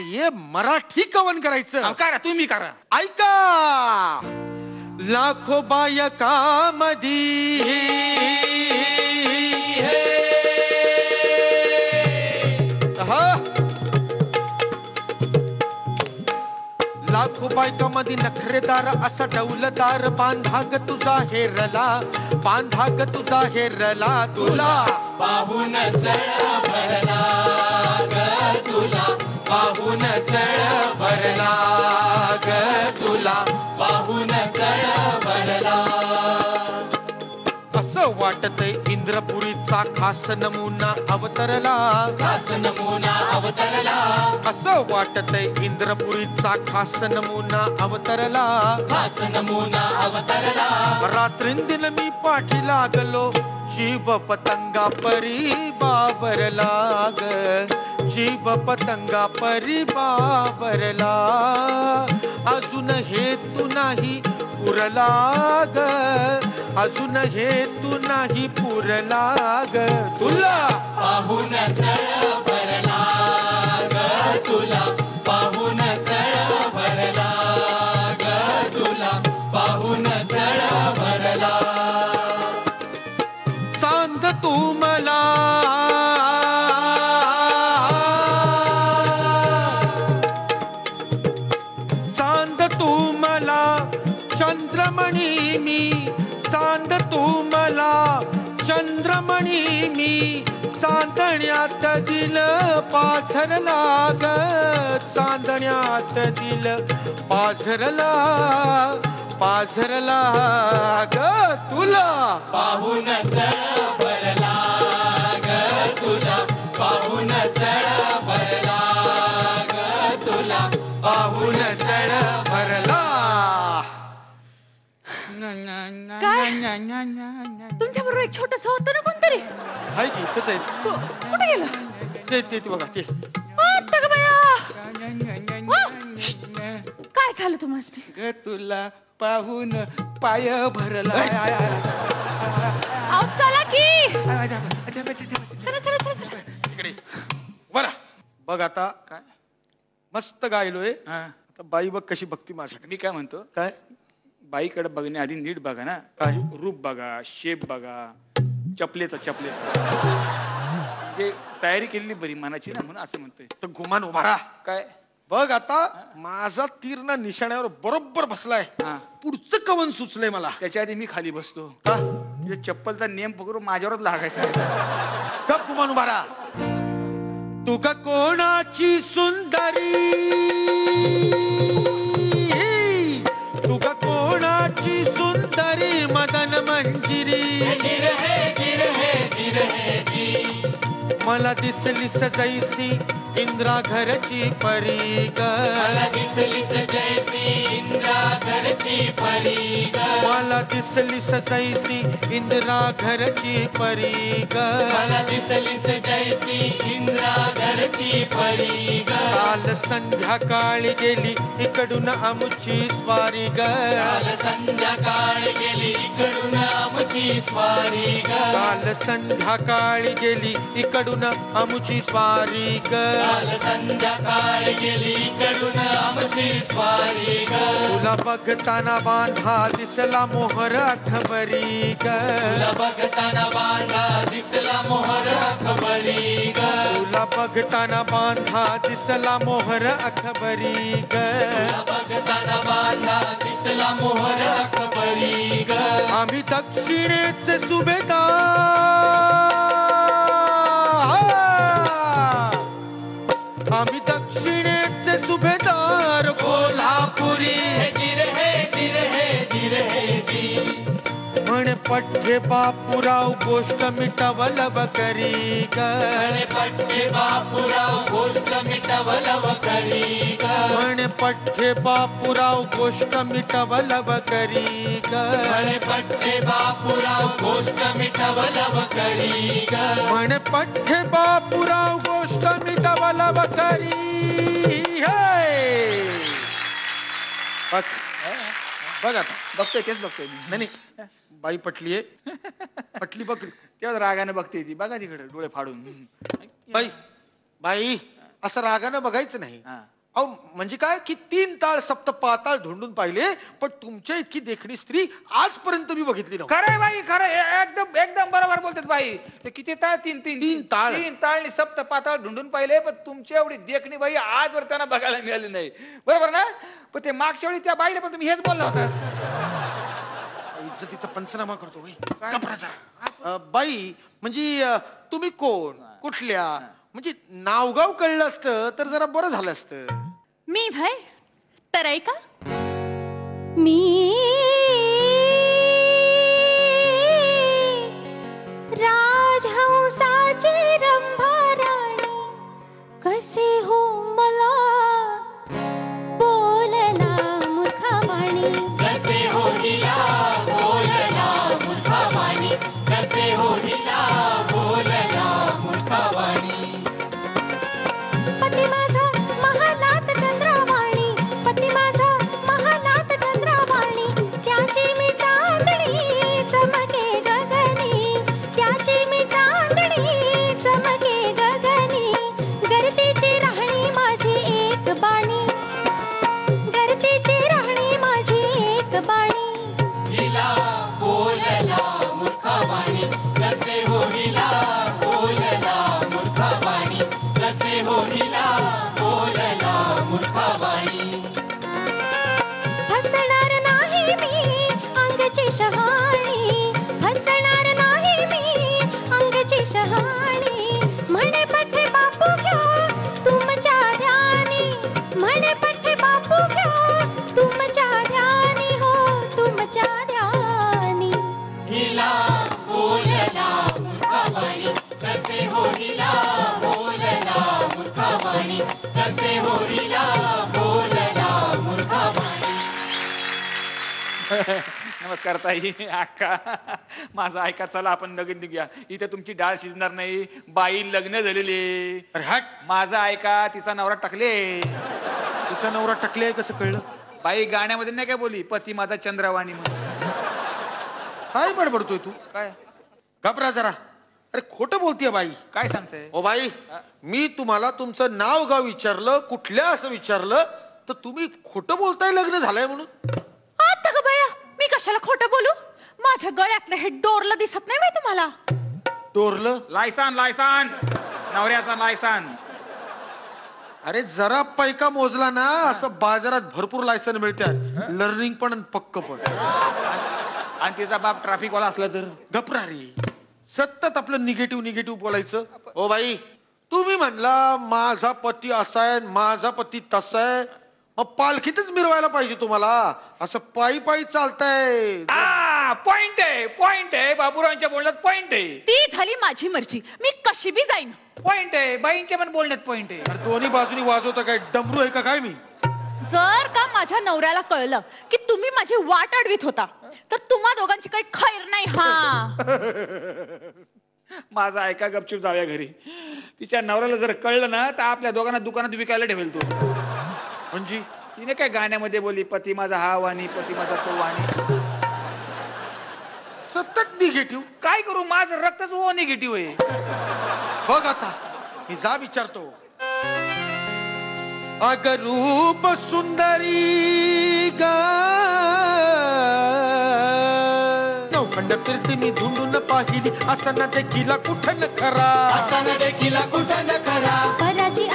ये मराठी कवन करायचं. करा तुम्ही करा. ऐका लाखो बायकामधी लाखो बायकामध्ये नखरेदार असा डौलदार बांधा ग तुझा हेरला, बांधा ग तुझा हेरला. तुला पाहून चढ भरला ग, तुला पाहून चढ भरला ग, तुला पाहून चढ भरला. असं वाटतंय इंद्रपुरीचा खास नमुना अवतरला, खास नमुना अवतरला. असं वाटतंय इंद्रपुरीचा खास नमुना अवतरला, खास नमुना अवतरला. रात्रींदिन मी पाठी लागलो जीव पतंगा परी बाबरला ग, जीव पतंगा परी बाबरला. अजून हे तू नाही पुरला ग, अजून हे तू नाही पुरला ग. तुला पाहून चढ भरला ग, तुला पाहून चढ भरला ग, तुला पाहून चढ भरला. चांद तू मला चांद तू मला चंद्रमणी मी, चांद तू मला चंद्रमणी मी. चांदण्यात दिल पाझरला ग, चांदण्यात दिल पाझरला, पाझरला ग. तुला पाहून चढ भरला ग, तुला पाहून चढ भरला ग, तुला पाहून चढ भरला. तुमच्या बरोबर एक छोटस होतं ना कोणतरी. हाय की इथंच आहे. कुठे गेलं ते बघा ते. आता का बाया. काय झालं तुम्हाला ग तुला पाहून पाय भरला. चला की चला चला चला. इकडे बरा बघ आता काय मस्त गायलोय. हा. आता बाई बघ कशी बघती माझ्याकडे. मी काय म्हणतो, काय बाईकडे बघण्याआधी नीट बघा ना. काय? रूप बघा, शेप बघा, चपलेचा म्हणजे तयारी केलेली बरी मनाची ना, म्हणून असं म्हणतोय. तर गुमान उभा राहा. काय बघ आता माझा तीर ना निशाण्यावर बरोबर बसलाय. हा. पुढचं कवन सुचलंय मला. त्याच्या आधी मी खाली बसतो. का तुझ्या चप्पलचा नेम पकडून माझ्यावरच लागायचा. कप गुमान उभा राहा. तू का कोणाची सुंदरी, तू का कोणाची सुंदरी मदन मंजिरी. मला दिसलीस जैसी इंद्रा घरची परी ग, मला दिसलीस जैसी इंद्रा घरची परी ग, मला दिसलीस जैसी इंद्रा घरची परी ग, मला दिसलीस जैसी इंद्रा घरची परी ग. काल संध्याकाळी गेली इकडून आमची स्वारी ग, काल संध्याकाळी गेली इकडून आमची स्वारी ग, काल संध्याकाळी गेली इकडून आमची स्वारी ग. काल संध्याकाळी गेली इकडून आमची स्वारी ग. तुला बघताना बांधा दिसला मोहर अखबरी ग, तुला बघताना बांधा दिसला मोहर अखबरी ग, तुला बघताना बांधा दिसला मोहर अखबरी ग. तुला बघताना बांधा दिसला मोहर अखबरी ग. आम्ही दक्षिणेचे सुभेदार, आम्ही दक्षिणेचे सुभेदार कोल्हापुरी. म्हणे पठ्ठे बापूराव गोष्ट मिटवलव करी ग, म्हणे पठ्ठे बापूराव गोष्ट मिटवलव करी ग, म्हणे पठ्ठे बापूराव गोष्ट मिटवलव करी ग, म्हणे पठ्ठे बापूराव गोष्ट मिटवलव करी ग, म्हणे पठ्ठे बापूराव गोष्ट मिटवलव करी. बघ बघ आता बघतोय तेच बघतोय मी. नाही बाई पटलीये पटली बघ. तेव्हा रागाने बघते ती. बघा तिकडे डोळे फाडून. बाई बाई असं रागानं बघायचं नाही. अहो म्हणजे काय की 3 ताळ सप्त पाताळ धुंडून पाहिले, पण तुमच्या इतकी देखणी स्त्री आजपर्यंत मी बघितली नव्हती. खरंय बाई, खरं एकदम एकदम बरोबर बोलतात बाई. ते किती ताळ? तीन ताळ आणि सप्त पाताळ ढूंढून पाहिले, पण तुमची एवढी देखणी बाई आजवर त्यांना बघायला मिळाली नाही. बरोबर ना? पण ते मागच्या वेळी त्या बाईला पण तुम्ही हेच बोलला होता. इज्जतीचा पंचनामा करतो बाई. म्हणजे तुम्ही कोण, कुठल्या, म्हणजे नावगाव कळलं असतं तर जरा बरं झालं असतं. मी भाई तर ऐका, मी राजहंसाची रंभा राणी, कसे हो मला बोलला मूर्खवाणी. कसे हो हिला बोलला मूर्खवाणी, कसे हो हिला बोलला मूर्खवाणी. पती माझा महानाथ चंद्रवाणी, पती माझा महानाथ चंद्रवाणी, त्याची मी चांदणी चमके गगनी, त्याची मी चांदणी चमके गगनी. गर्दीची राहणी माझी एक बाणी, गर्दीची राहणी माझी एक बाणी. हिला बोलला मूर्खवाणी, कसे हो हिला बोलला मूर्खवाणी, कसे हो हिला बोलला मूर्खवाणी. हसणार नाही मी अंगची शहाणी, हसणार नाही मी अंगची शहाणी. म्हणे पठ्ठे बापू घ्या तुमच्या ध्यानी, म्हणे पठ्ठे बापू घ्या तुमच्या ध्यानी, हो तुमच्या ध्यानी. हिला बोलला मूर्खवाणी, कसे हो हिला बोलला मूर्खवाणी, कसे हो हिला बोलला मूर्खवाणी. नमस्कार ताई, अक्का, माझं ऐका, चला आपण लगीन निघूया. इथे तुमची डाळ शिजणार नाही. बाई लग्न झालेली. अरे हट, माझं ऐका, तिचा नवरा टाकले. तुझा नवरा टकले कसं कळलं? बाई गाण्यामध्ये नाही काय बोली, पती माझा चंद्रवाणी म्हणून. काय बडबडतोय तू? काय घबरा जरा. अरे खोटं बोलतीये बाई. काय सांगते? ओ बाई, मी तुम्हाला तुमचं नाव गाव विचारलं, कुठल्या असं विचारलं, तर तुम्ही खोटं बोलताय लग्न झालंय म्हणून. आता ग बया, मी कशाला खोटं बोलू? माझ्या गळ्यातलं हे डोरलं दिसत नाही बाई तुम्हाला? डोरलं? लायसान, लायसान, नवऱ्याचा लायसान. अरे जरा पैका मोजला ना, असं बाजारात भरपूर लायसन मिळतात, लर्निंग पण आणि पक्क पण. आणि तिचा बाप ट्रॅफिक वाला असला तर? घबरा रे, सतत आपलं निगेटिव्ह बोलायचं. ओ बाई, तुम्ही म्हणला माझा पती असा आहे, माझा पती तसा आहे, मग पालखीतच मिरवायला पाहिजे तुम्हाला. असं पायी पायी चालतंय. पॉइंट आहे, पॉइंट आहे. बाबूरावांच्या बोलण्यात पॉइंट आहे. ती झाली माझी मर्जी, मी कशी बी जाईन. पॉइंट आहे, बाईंच्या पण बोलण्यात पॉइंट आहे. अरे दोन्ही बाजूनी वाजवता काय डमरू आहे का काय? मी जर का माझ्या नवऱ्याला कळलं की तुम्ही माझी वाट अडवीत होता, तर तुम्हा दोघांची काही खैर नाही. हा माझा ऐका, गपचूप जाऊया घरी. तिच्या नवऱ्याला जर कळलं ना, तर आपल्या दोघांना दुकानात विकायला ठेवेल तो. म्हणजे तिने काय गाण्यामध्ये बोली, पती माझा हा वाणी, पती माझा तो वाणी. सतत निगेटिव्ह. काय करू, माझं रक्तच ओ निगेटिव्ह आहे. बघ आता मी जा विचारतो. अगर रूप सुंदरी ग नौखंड फिरती मी धुंडून पाहिली, असं न देखील कुठं न खरा, असं देखील कुठं न खरा. पराची